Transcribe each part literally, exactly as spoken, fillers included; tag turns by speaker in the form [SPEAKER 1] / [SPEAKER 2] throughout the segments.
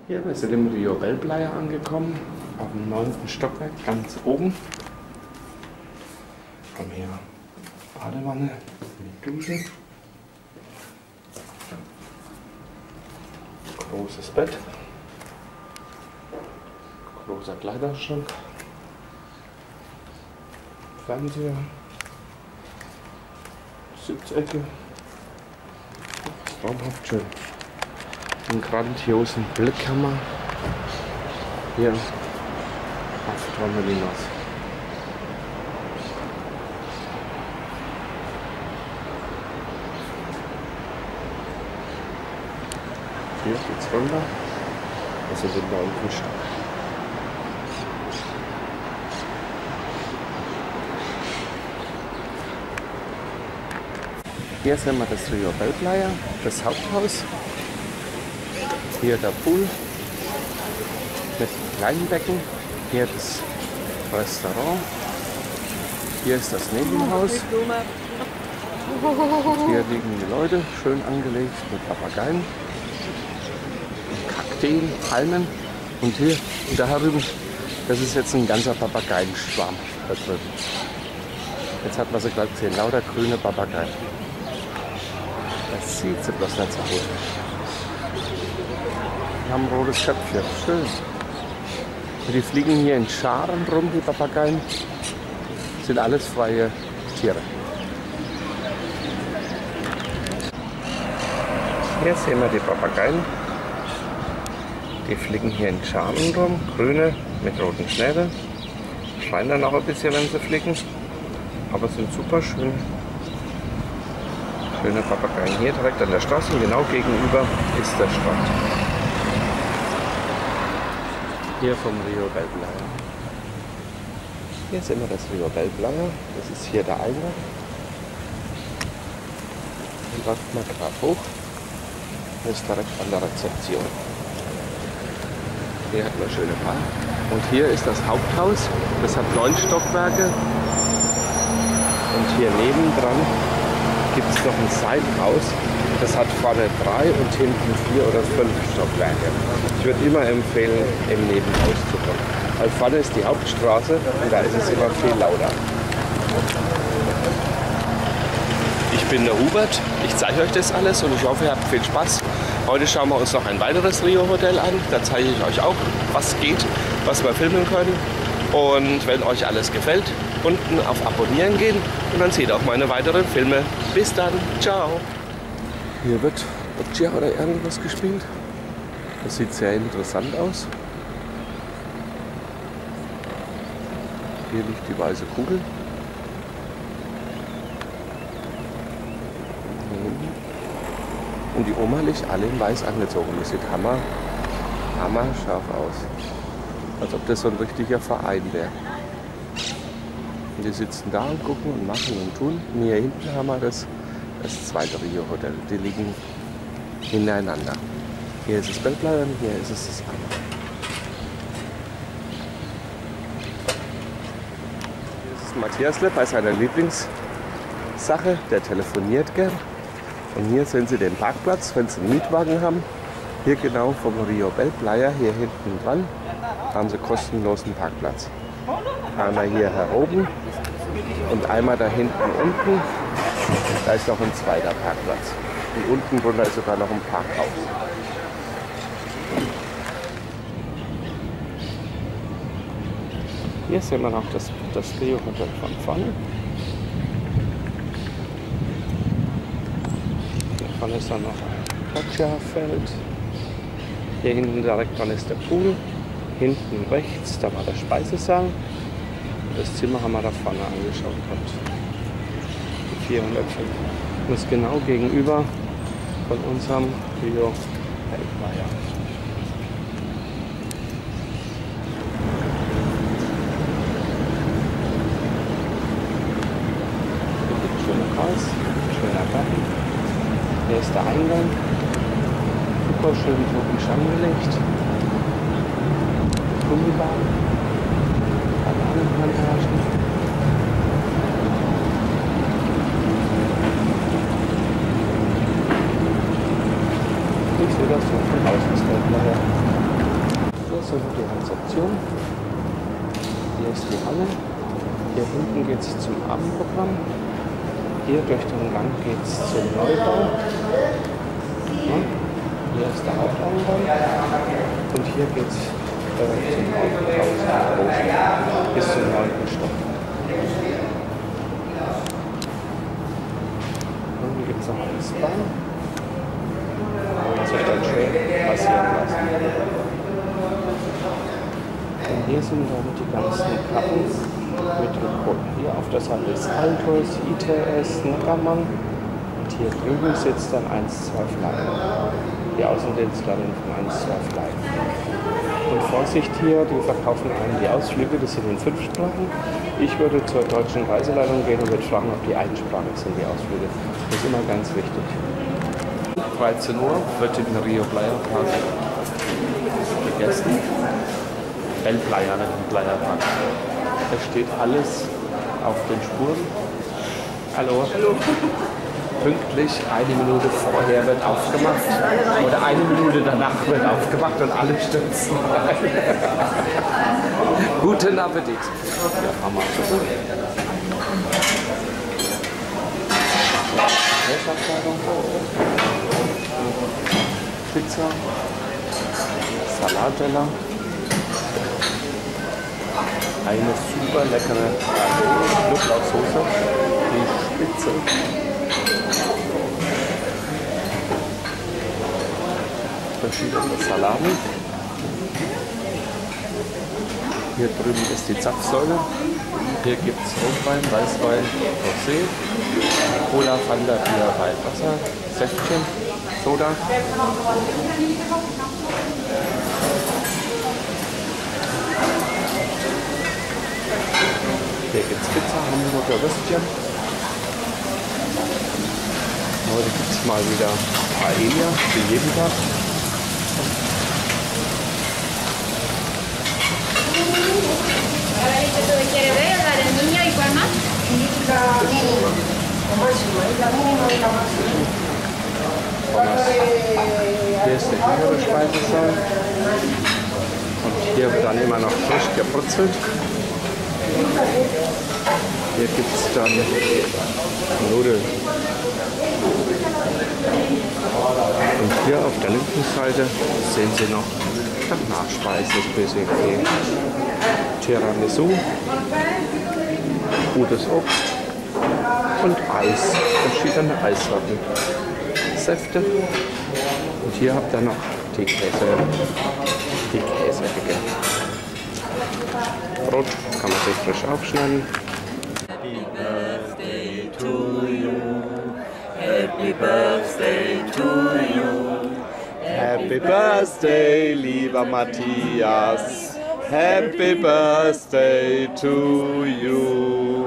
[SPEAKER 1] Hier, wir sind im Rio Bell Playa angekommen, auf dem neunten Stockwerk, ganz oben. Wir haben hier Badewanne, eine Dusche, großes Bett, großer Kleiderschrank, Fernseher, Sitzecke, traumhaft schön. Einen grandiosen Blick haben wir hier auf Torremolinos. Hier geht's runter, also den neunten Stock. Hier sehen wir das Rio Bell Playa, das Haupthaus. Hier der Pool mit kleinen Becken. Hier das Restaurant. Hier ist das Nebenhaus. Hier liegen die Leute, schön angelegt mit Papageien, Kakteen, Palmen. Und hier, und da drüben, das ist jetzt ein ganzer Papageienschwarm da drüben. Jetzt hat man sie gerade gesehen, lauter grüne Papageien. Das sieht sie bloß nicht so gut. Die haben ein rotes Köpfchen, schön. Und die fliegen hier in Scharen rum, die Papageien. Sind alles freie Tiere. Hier sehen wir die Papageien. Die fliegen hier in Scharen rum, grüne mit roten Schnäbeln. Schreien dann auch ein bisschen, wenn sie fliegen. Aber sind super schön. Schöne Papageien. Hier direkt an der Straße, genau gegenüber ist der Strand. Hier vom Rio Bell Playa. Hier sehen wir das Rio Bell Playa. Das ist hier der Eingang. Dann läuft man gerade hoch. Das ist direkt an der Rezeption. Hier hat man schöne Bar. Und hier ist das Haupthaus. Das hat neun Stockwerke. Und hier nebendran gibt es noch ein Seitenhaus. Das hat vorne drei und hinten vier oder fünf Stockwerke. Ich würde immer empfehlen, im Nebenhaus zu kommen. Weil vorne ist die Hauptstraße und da ist es immer viel lauter. Ich bin der Hubert, ich zeige euch das alles und ich hoffe, ihr habt viel Spaß. Heute schauen wir uns noch ein weiteres Rio-Hotel an. Da zeige ich euch auch, was geht, was wir filmen können. Und wenn euch alles gefällt, unten auf Abonnieren gehen und dann seht ihr auch meine weiteren Filme. Bis dann, ciao! Hier wird Boccia oder irgendwas gespielt. Das sieht sehr interessant aus. Hier liegt die weiße Kugel. Und die Oma liegt alle in weiß angezogen. Das sieht hammer, hammer scharf aus. Als ob das so ein richtiger Verein wäre. Und die sitzen da und gucken und machen und tun. Und hier hinten haben wir das, das zweite Rio-Hotel. Die liegen hintereinander. Hier ist das Bell Playa und hier ist es das andere. Hier ist Matthiasle bei seiner Lieblingssache. Der telefoniert gern. Und hier sehen Sie den Parkplatz, wenn Sie einen Mietwagen haben. Hier genau vom Rio Bell Playa, hier hinten dran, haben Sie kostenlosen Parkplatz. Einmal hier heroben und einmal da hinten unten. Da ist noch ein zweiter Parkplatz. Und unten drunter ist sogar noch ein Parkhaus. Hier sehen wir noch das, das Rio-Hotel von vorne. Hier vorne ist dann noch ein Boccia-Feld. Hier hinten direkt dran ist der Pool. Hinten rechts, da war der Speisesaal. Das Zimmer haben wir da vorne angeschaut. vierhundertfünf. Das ist genau gegenüber von unserem Rio Bell Playa. Hier gibt es schöne Haus, schöner Garten. Hier ist der Eingang. Super schön tropisch angelegt. Gummibahn. Bananenplantagen. Ich sehe das so von außen, das Bell Playa. hier so die Rezeption. Hier ist die Halle. Hier hinten geht es zum Abendprogramm. Hier durch den Gang geht es zum Neubau. Ja, hier ist der Haupteingang. Und hier geht es äh, zum Haupthaus bis zum neunten Stock. Und hier gibt es noch eine Spa. Das ist dann schön passieren lassen. Und hier sind dann die ganzen Kappen mit Rekorden. Hier auf der Seite ist Altos, I T S, Neckermann. Und hier drüben sitzt dann eins zwei Flaggen. Die Außendienstlerin von eins zwei Flaggen. Und Vorsicht hier, die verkaufen einem die Ausflüge, das sind in fünf Sprachen. Ich würde zur deutschen Reiseleitung gehen und würde fragen, ob die einsprachig sind, die Ausflüge. Das ist immer ganz wichtig. dreizehn Uhr wird in Rio Playa Park gegessen. El Playa, nicht im Playa Park. Da steht alles auf den Spuren. Hallo. Hallo. Pünktlich eine Minute vorher wird aufgemacht. Oder eine Minute danach wird aufgemacht und alle stürzen rein. Guten Appetit. Ja, Hammer. Pizza, Salatteller, eine super leckere Knoblauchsoße, die Spitze, verschiedene Salami. Hier drüben ist die Zapfsäule. Hier gibt es Rotwein, Weißwein, Rosé, Cola, Fanta, Bier, Weihwasser, Säftchen, Soda. Hier gibt es Pizza, Hamburger Würstchen. Heute gibt es mal wieder Paella, wie jeden Tag. Hier ist der hintere Speisesaal. Und hier wird dann immer noch frisch gebrutzelt. Hier gibt es dann Nudeln. Und hier auf der linken Seite sehen Sie noch das Nachspeise-Spezifik. Tiramisu, gutes Obst und Eis, verschiedene Eissorten, Säfte. Und hier habt ihr noch die Käse, die Käseecke. Brot kann man sich frisch aufschneiden.
[SPEAKER 2] Happy birthday to you. Happy birthday to you.
[SPEAKER 1] Happy Birthday, lieber Matthias. Happy Birthday to you.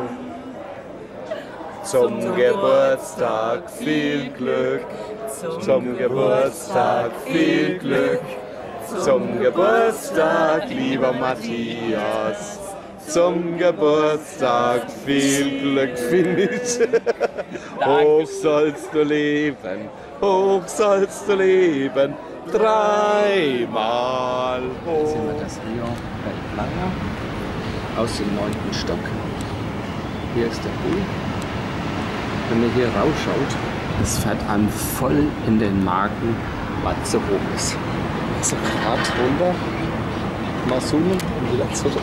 [SPEAKER 1] Zum Geburtstag viel Glück. Zum Geburtstag viel Glück. Zum Geburtstag, lieber Matthias. Zum Geburtstag viel Glück, Finish. Hoch sollst du leben, hoch sollst du leben, dreimal hoch. Jetzt sehen wir das Rio Playa aus dem neunten Stock. Hier ist der Pool. Wenn man hier rausschaut, es fährt einem voll in den Magen, was so hoch ist. Also gerade runter, mal zoomen und wieder zurück.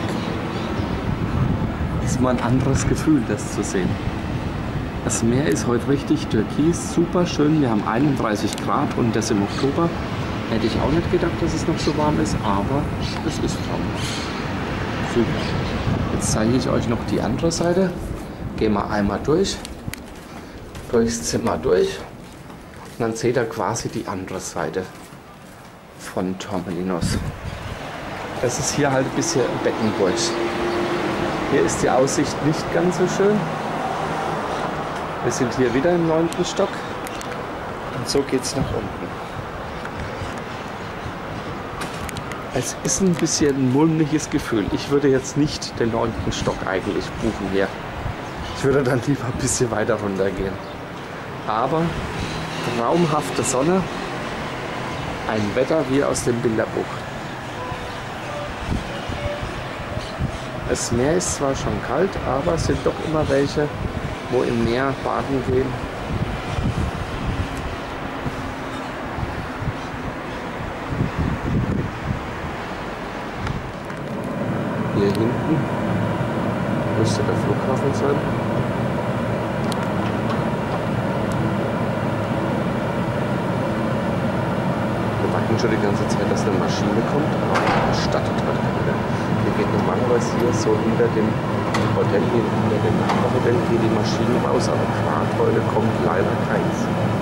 [SPEAKER 1] Das ist mal ein anderes Gefühl, das zu sehen. Das Meer ist heute richtig türkis, super schön. Wir haben einunddreißig Grad und das im Oktober. Hätte ich auch nicht gedacht, dass es noch so warm ist, aber es ist traumhaft. Super. Jetzt zeige ich euch noch die andere Seite. Gehen wir einmal durch, durchs Zimmer durch. Und dann seht ihr quasi die andere Seite von Torremolinos. Das ist hier halt ein bisschen Beckenburg. Hier ist die Aussicht nicht ganz so schön. Wir sind hier wieder im neunten Stock und so geht es nach unten. Es ist ein bisschen ein mulmiges Gefühl. Ich würde jetzt nicht den neunten Stock eigentlich buchen hier. Ich würde dann lieber ein bisschen weiter runter gehen. Aber traumhafte Sonne, ein Wetter wie aus dem Bilderbuch. Das Meer ist zwar schon kalt, aber es sind doch immer welche, wo im Meer baden gehen. Hier hinten müsste der Flughafen sein. Wir warten schon die ganze Zeit, dass eine Maschine kommt, aber das startet heute wieder. Hier geht normalerweise hier so hinter dem Hotel, hinter dem Hotel geht die Maschine raus, aber gerade heute kommt leider keins.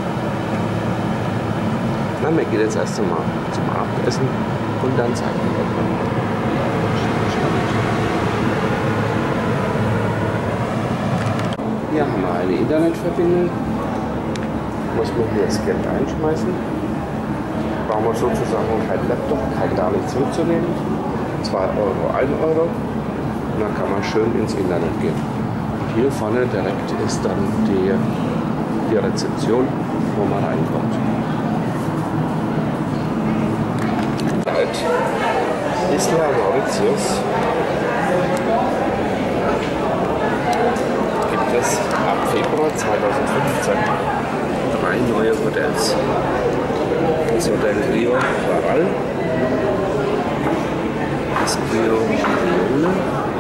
[SPEAKER 1] Na, wir gehen jetzt erst einmal zum Abendessen und dann zeigen wir euch nochmal. Hier haben wir eine Internetverbindung. Muss man hier das Geld einschmeißen. Brauchen wir sozusagen kein Laptop, kein gar nichts mitzunehmen. zwei Euro, ein Euro. Und dann kann man schön ins Internet gehen. Und hier vorne direkt ist dann die, die Rezeption, wo man reinkommt. Seit Isla Mauritius gibt es ab Februar zweitausendfünfzehn drei neue Hotels. Das Hotel Rio Varal, das Rio Giole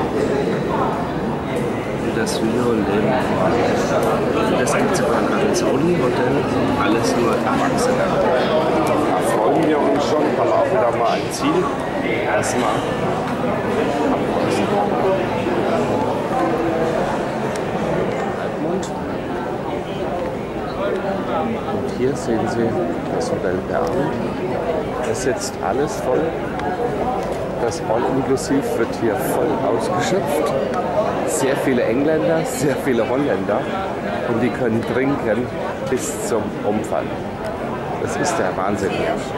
[SPEAKER 1] und das Rio Lem. Das gibt sogar ein Arizona-Hotel, alles nur Erwachsene. Da freuen wir uns schon, haben auch wieder mal ein Ziel, das wir abreißen können. Und hier sehen Sie das Hotel Bern. Es sitzt alles voll. Das All-Inklusiv wird hier voll ausgeschöpft. Sehr viele Engländer, sehr viele Holländer. Und die können trinken bis zum Umfallen. Das ist der Wahnsinn.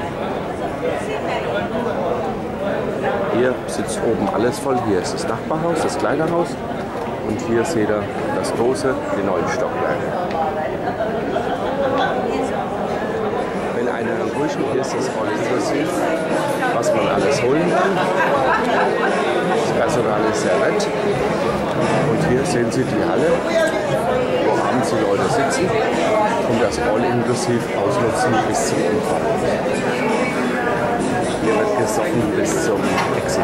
[SPEAKER 1] Hier sitzt oben alles voll. Hier ist das Nachbarhaus, das kleine Haus. Und hier seht ihr das große, die neuen Stockwerke. Wenn einer ruhig hier ist, das All-Inklusiv, was man alles holen kann. Das Personal ist sehr nett. Und hier sehen Sie die Halle, wo abends die Leute sitzen und das All-Inklusiv ausnutzen bis zum Umfang. Hier wird gesoffen bis zum Exit.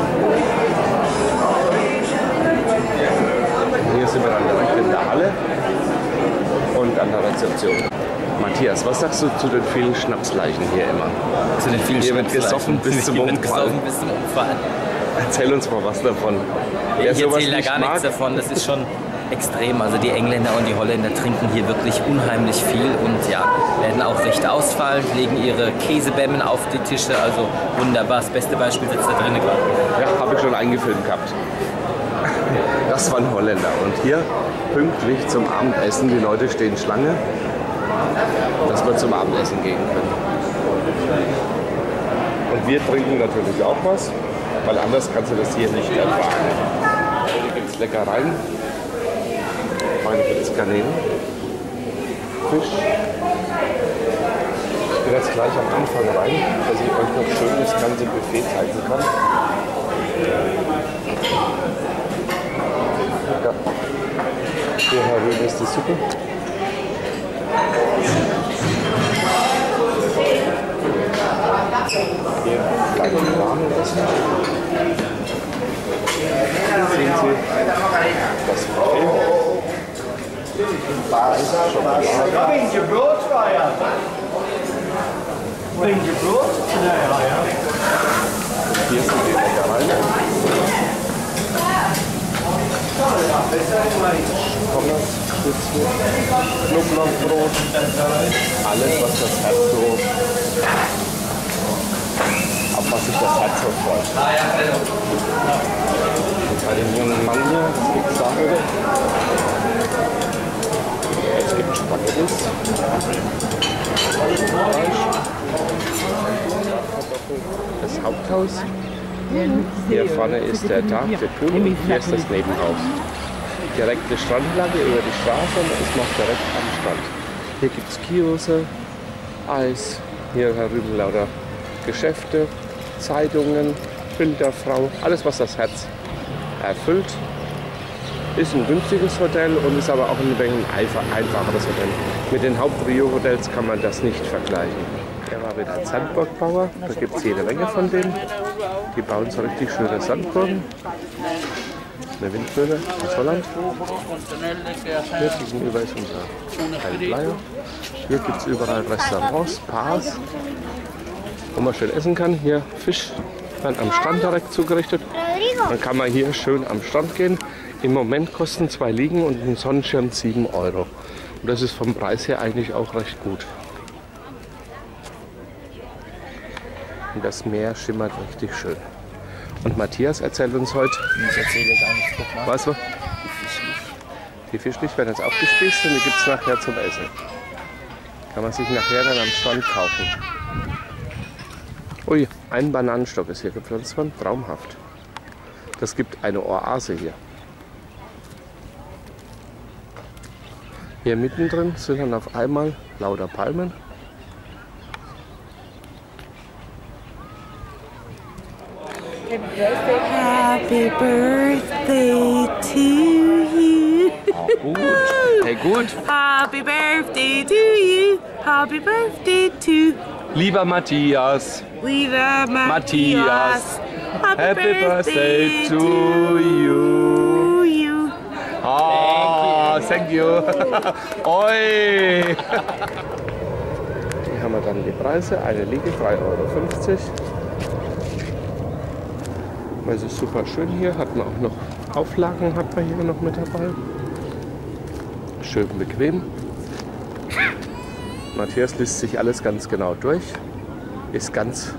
[SPEAKER 1] Hier sind wir dann direkt in der Halle und an der Rezeption. Matthias, was sagst du zu den vielen Schnapsleichen hier immer?
[SPEAKER 3] Zu den vielen
[SPEAKER 1] Hier wird gesoffen bis zum Umfall.
[SPEAKER 3] bis zum Umfall.
[SPEAKER 1] Erzähl uns mal was davon.
[SPEAKER 3] Ich erzähle da gar nichts davon, das ist schon extrem. Also die Engländer und die Holländer trinken hier wirklich unheimlich viel und ja, werden auch recht ausfallend, legen ihre Käsebämmen auf die Tische, also wunderbar. Das beste Beispiel sitzt da drinnen gerade.
[SPEAKER 1] Ja, habe ich schon eingefilmt gehabt. Das waren Holländer. Und hier pünktlich zum Abendessen, die Leute stehen Schlange, dass wir zum Abendessen gehen können. Und wir trinken natürlich auch was, weil anders kannst du das hier nicht ertragen. Hier gibt es Leckereien. Meine gibt es Garnelen, Fisch. Ich gehe jetzt gleich am Anfang rein, dass ich euch noch schön das ganze Buffet zeigen kann. Ja. Hier herüber ist die Suppe. Hier kleine Rahmen essen. Hier sehen Sie das Buffet.
[SPEAKER 4] Coming to Broadfire. Coming to Broad today, I am.
[SPEAKER 1] Hier sind die Leckereien. Pommes, Schnitzel, Knoblauchbrot, alles was das Herz so, auf was sich das Herz so freut. Und bei dem jungen Mann hier, es gibt Sachen. Es gibt Spaghettis, das Haupthaus. Hier vorne ist der Tag der Pool und hier ist das Nebenhaus. Direkte Strandlage über die Straße und ist noch direkt am Strand. Hier gibt es Kioske, Eis, hier herüben lauter Geschäfte, Zeitungen, Bilderfrau, alles was das Herz erfüllt. Ist ein günstiges Hotel und ist aber auch ein wenig einfacheres Hotel. Mit den Haupt-Rio-Hotels kann man das nicht vergleichen. Er war wieder ein Sandburgbauer, da gibt es jede Menge von denen. Die bauen so richtig schöne Sandburgen. Eine Windmühle aus Holland. Hier gegenüber ist unser Heilbleier. Hier gibt es überall Restaurants, Bars, wo man schön essen kann. Hier Fisch dann am Strand direkt zugerichtet. Dann kann man hier schön am Strand gehen. Im Moment kosten zwei Liegen und ein Sonnenschirm sieben Euro. Und das ist vom Preis her eigentlich auch recht gut. Und das Meer schimmert richtig schön. Und Matthias erzählt uns heute,
[SPEAKER 3] Ich erzähle gar nichts. Guck mal.
[SPEAKER 1] was war? Die Fischlicht werden jetzt aufgespießt und die gibt es nachher zum Essen. Kann man sich nachher dann am Strand kaufen. Ui, ein Bananenstock ist hier gepflanzt worden, traumhaft. Das gibt eine Oase hier. Hier mittendrin sind dann auf einmal lauter Palmen.
[SPEAKER 5] Happy birthday to you.
[SPEAKER 1] Oh, gut. Hey, gut.
[SPEAKER 5] Happy birthday to you. Happy birthday to
[SPEAKER 1] Lieber Matthias,
[SPEAKER 5] lieber
[SPEAKER 1] Matthias.
[SPEAKER 5] Matthias.
[SPEAKER 1] Happy birthday to you.
[SPEAKER 5] you.
[SPEAKER 1] Oh, thank you. Oi. Hier haben wir dann die Preise. Eine Liege drei Euro fünfzig. Es ist super schön hier. Hat man auch noch Auflagen, hat man hier noch mit dabei. Schön bequem. Matthias liest sich alles ganz genau durch. Ist ganz.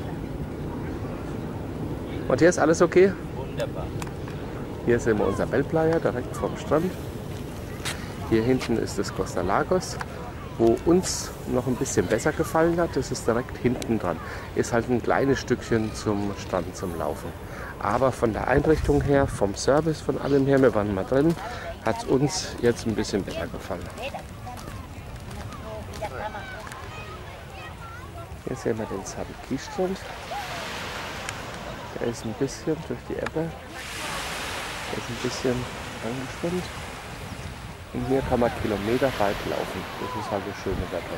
[SPEAKER 1] Matthias, alles okay?
[SPEAKER 3] Wunderbar.
[SPEAKER 1] Hier sehen wir unser Bellplaya direkt vom Strand. Hier hinten ist das Costa Lagos, wo uns noch ein bisschen besser gefallen hat. Das ist direkt hinten dran. Ist halt ein kleines Stückchen zum Strand zum Laufen. Aber von der Einrichtung her, vom Service, von allem her, wir waren mal drin, hat es uns jetzt ein bisschen besser gefallen. Hier sehen wir den Sabiki-Strand. Der ist ein bisschen durch die Ebbe. Der ist ein bisschen angeschwemmt. Und hier kann man kilometerweit laufen. Das ist halt das schöne Wetter.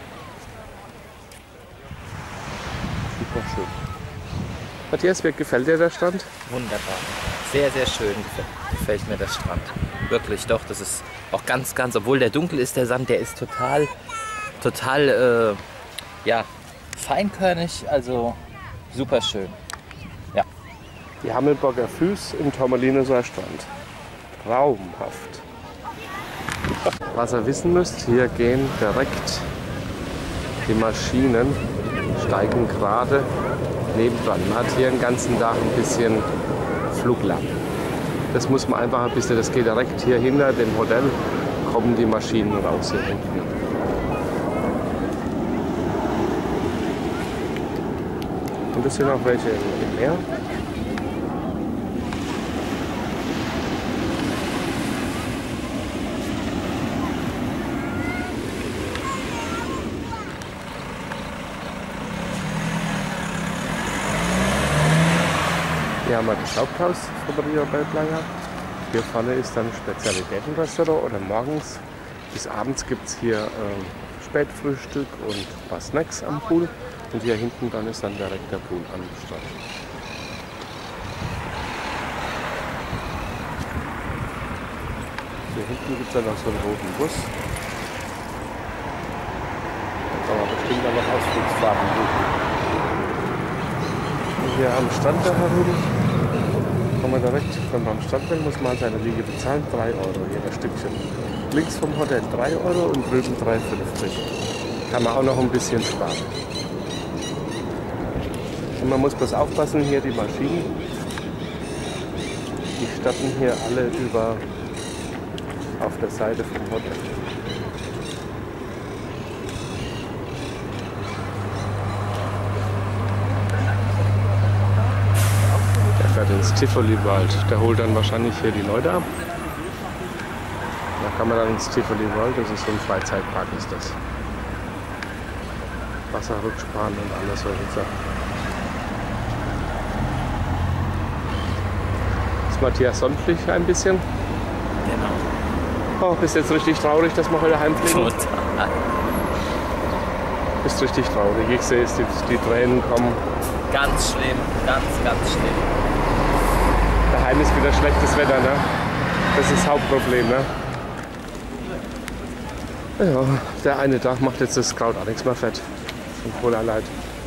[SPEAKER 1] Super schön. Matthias, wie gefällt dir der Strand?
[SPEAKER 3] Wunderbar. Sehr, sehr schön gefällt, gefällt mir der Strand. Wirklich, doch. Das ist auch ganz, ganz, obwohl der dunkel ist, der Sand, der ist total, total, äh, ja, feinkörnig. Also super schön. Ja.
[SPEAKER 1] Die Hammelburger Füß im Tormelineser Strand. Traumhaft. Was ihr wissen müsst, hier gehen direkt die Maschinen, steigen gerade nebendran. Man hat hier den ganzen Tag ein bisschen Fluglärm. Das muss man einfach ein bisschen, das geht direkt hier hinter dem Hotel, kommen die Maschinen raus hier hinten. Und das sind auch welche im Meer. Hier haben wir das Haupthaus von Rio Bellplaya. Hier vorne ist dann ein Spezialitätenrestaurant oder morgens bis abends gibt es hier äh, Spätfrühstück und ein paar Snacks am Pool. Und hier hinten dann ist dann direkt der Pool am Strand. Hier hinten gibt es dann noch so einen roten Bus. Da kann man bestimmt auch noch Ausflugsfahrten buchen. Und hier am Strand da herum kann man direkt, wenn man am Strand will, muss man seine Liege bezahlen, drei Euro jeder Stückchen. Links vom Hotel drei Euro und drüben drei fünfzig. Kann man auch noch ein bisschen sparen. Und man muss bloß aufpassen, hier die Maschinen, die starten hier alle über auf der Seite vom Hotel. Der fährt ins Tivoli-Wald. Der holt dann wahrscheinlich hier die Leute ab. Da kann man dann ins Tivoli-Wald, das ist so ein Freizeitpark ist das. Wasserrutschbahn und alles solche Sachen. ist Matthias Sonnenflich ein bisschen.
[SPEAKER 3] Genau.
[SPEAKER 1] Oh, bist jetzt richtig traurig, dass wir heute heimfliegen?
[SPEAKER 3] Total.
[SPEAKER 1] Bist richtig traurig. Ich sehe es, die, die Tränen kommen.
[SPEAKER 3] Ganz schlimm, ganz, ganz schlimm.
[SPEAKER 1] Daheim ist wieder schlechtes Wetter, ne? Das ist das Hauptproblem, ne? Ja, der eine Tag macht jetzt das Kraut auch nichts mehr fett. Und Cola Light.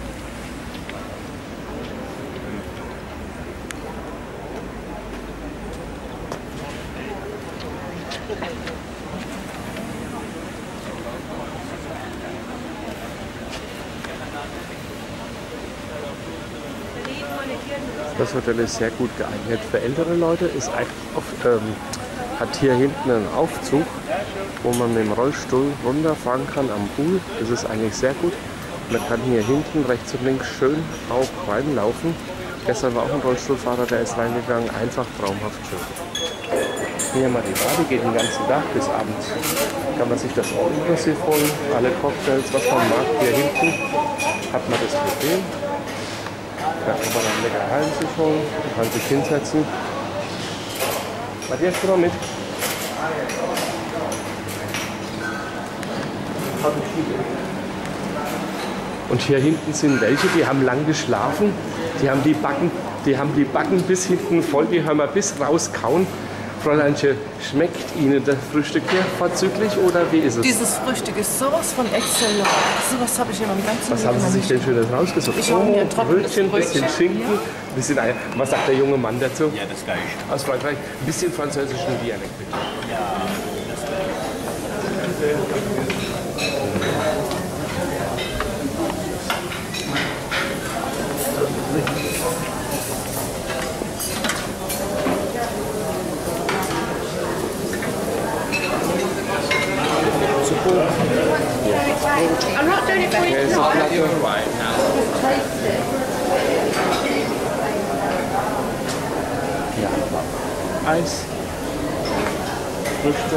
[SPEAKER 1] Das Hotel ist sehr gut geeignet für ältere Leute. Ist auf, ähm, hat hier hinten einen Aufzug, wo man mit dem Rollstuhl runterfahren kann am Pool. Das ist eigentlich sehr gut. Man kann hier hinten rechts und links schön auch reinlaufen. Gestern war auch ein Rollstuhlfahrer, der ist reingegangen. Einfach traumhaft schön. Hier mal die Bar, die geht den ganzen Tag bis abends. Kann man sich das auch inklusiv holen. Alle Cocktails, was man mag. Hier hinten hat man das Buffet. Da kann man dann lecker Hallen sich holen, kann sich hinsetzen. Matthias, komm mal mit. Und hier hinten sind welche, die haben lang geschlafen. Die haben die Backen, die haben die Backen bis hinten voll, die haben wir bis rauskauen. Fräuleinchen, schmeckt Ihnen das Frühstück hier vorzüglich oder wie ist es?
[SPEAKER 5] Dieses Frühstück ist sowas von exzellent. Sowas habe ich in meinem ganzen
[SPEAKER 1] Was
[SPEAKER 5] Leben
[SPEAKER 1] haben Sie
[SPEAKER 5] noch
[SPEAKER 1] sich
[SPEAKER 5] nicht
[SPEAKER 1] denn Schönes rausgesucht?
[SPEAKER 5] Ich habe mir ein trockenes
[SPEAKER 1] Brötchen, bisschen
[SPEAKER 5] Brötchen,
[SPEAKER 1] Schinken,
[SPEAKER 5] ja.
[SPEAKER 1] bisschen Eier. Was sagt der junge Mann dazu?
[SPEAKER 4] Ja, das gleich.
[SPEAKER 1] Aus Frankreich. Ein bisschen französischen Dialekt bitte.
[SPEAKER 5] I'm not doing it for you.
[SPEAKER 1] Der ist eine Platte. Ja, Eis, Früchte.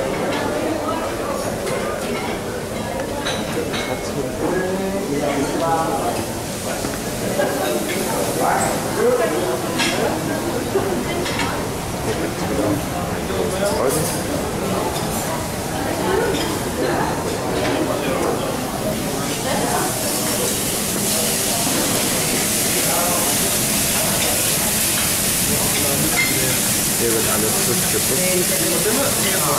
[SPEAKER 1] Hier wird alles frisch geputzt.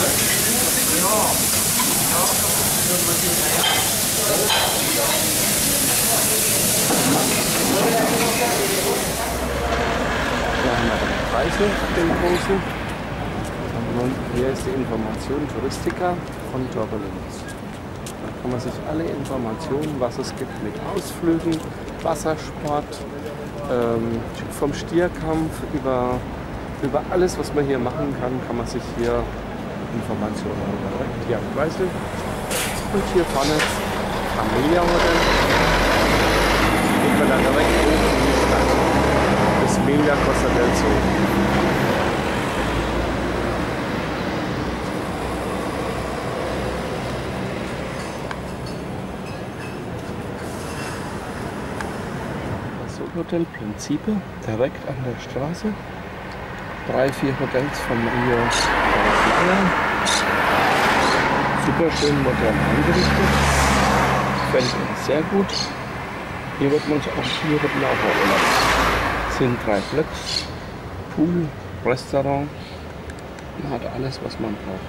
[SPEAKER 1] Hier haben wir den Preise, den großen. Und hier ist die Information Touristica von Turbulence. Da kann man sich alle Informationen, was es gibt mit Ausflügen, Wassersport, ähm, vom Stierkampf über, über alles, was man hier machen kann, kann man sich hier Informationen holen. Hier am Kreisel und hier vorne Amelia Hotel. Und wir dann direkt oben in die Stadt. Das Melia Costa del Sol. Hotel Principe, direkt an der Straße. Drei, vier Hotels vom Rio Lange. Super schön modern eingerichtet. Gefällt uns sehr gut. Hier wird man auch hier wird man auch Urlaub. Es sind drei Blöcks, Pool, Restaurant. Man hat alles, was man braucht.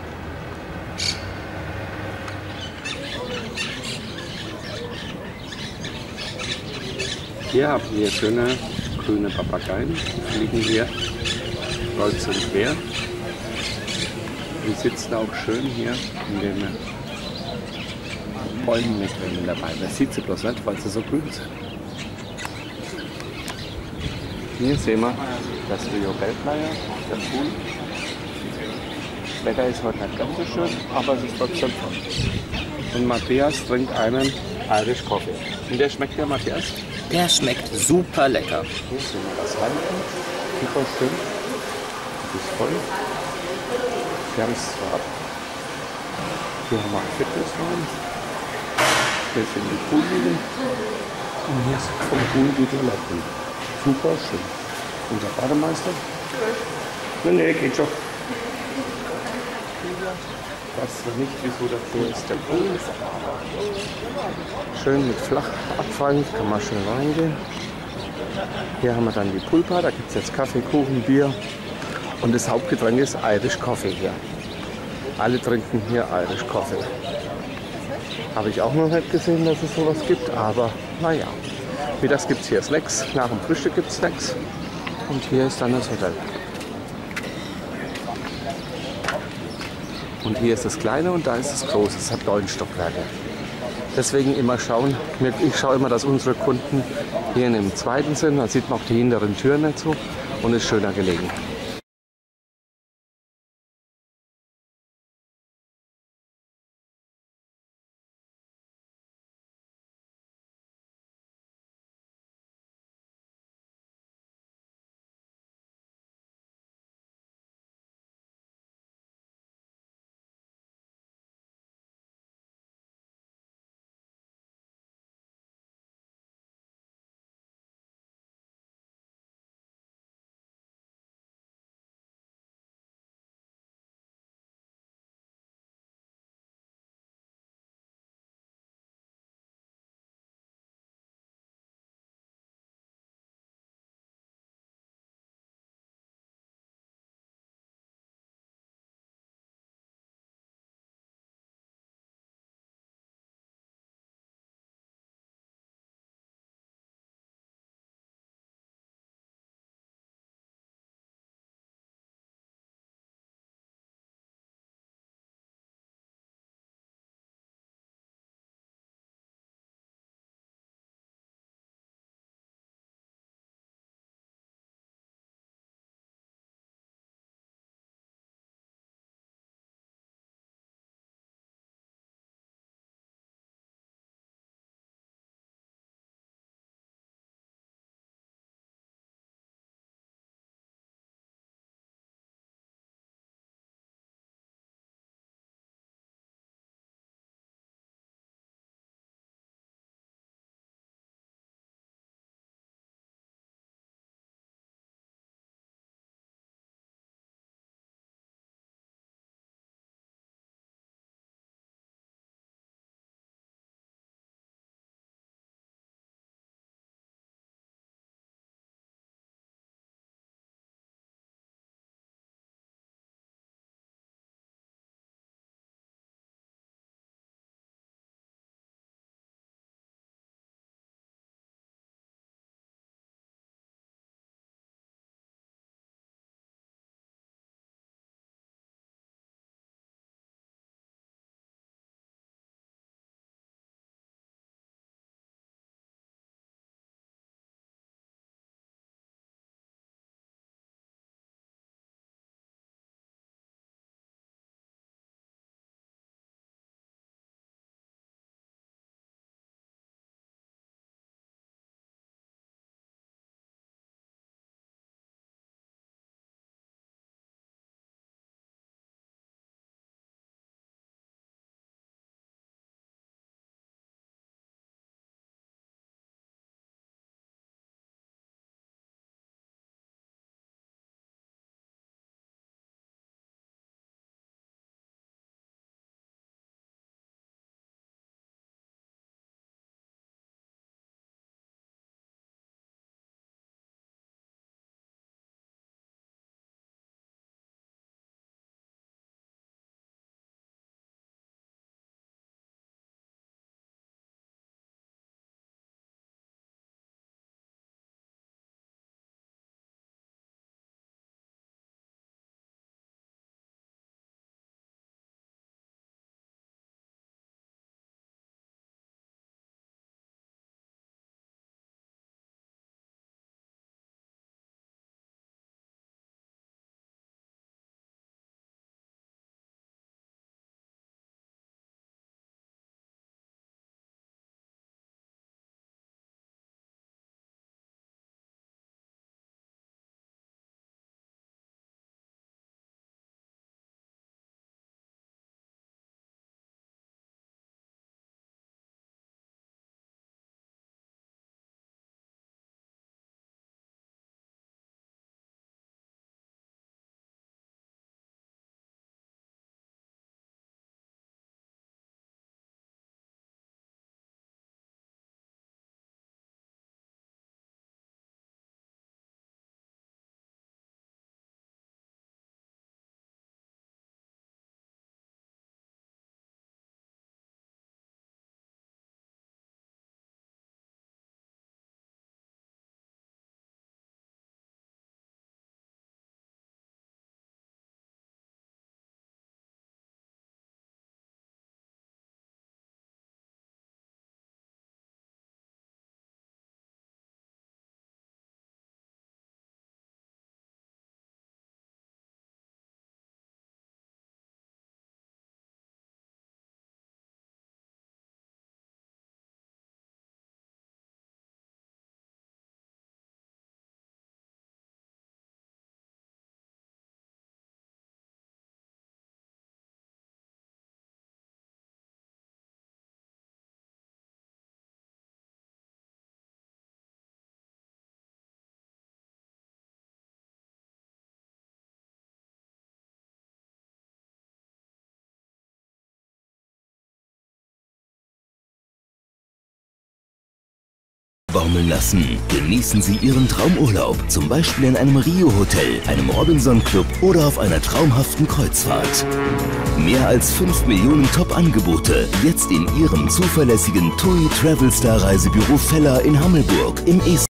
[SPEAKER 1] Hier haben wir schöne grüne Papageien, die fliegen hier kreuz und quer. Die sitzen auch schön hier in den Bäumen mit drin dabei. Das sieht sie bloß nicht, weil sie so grün sind. Hier sehen wir das Rio Bell Playa, der Pool. Das Wetter ist heute nicht ganz so schön, aber es ist trotzdem voll. Und Matthias trinkt einen Irish Coffee. Und der schmeckt ja, Matthias?
[SPEAKER 3] Der schmeckt super lecker.
[SPEAKER 1] Hier sehen wir das Handtuch. Super schön. Das ist voll. Wir haben es zwar. Hier haben wir einen Fitnessraum. Hier sind die Poolliegen. Und hier ist vom Pool die Toiletten. Super schön. Unser Bademeister. Nee, nee, geht schon. Das ist noch nicht, wieso dafür ist der Pool. Schön mit Flachabfall, kann man schön reingehen. Hier haben wir dann die Poolbar, da gibt es jetzt Kaffee, Kuchen, Bier. Und das Hauptgetränk ist Irish Coffee hier. Alle trinken hier Irish Coffee. Habe ich auch noch nicht gesehen, dass es sowas gibt, aber naja. Mittags gibt es hier Snacks, nach dem Frühstück gibt es Snacks. Und hier ist dann das Hotel. Und hier ist das Kleine und da ist das Große. Es hat neun Stockwerke. Deswegen immer schauen. Ich schaue immer, dass unsere Kunden hier in dem zweiten sind. Da sieht man auch die hinteren Türen nicht so und ist schöner gelegen.
[SPEAKER 6] baumeln lassen. Genießen Sie Ihren Traumurlaub, zum Beispiel in einem Rio-Hotel, einem Robinson-Club oder auf einer traumhaften Kreuzfahrt. Mehr als fünf Millionen Top-Angebote, jetzt in Ihrem zuverlässigen T U I Travel Star Reisebüro Feller in Hammelburg im East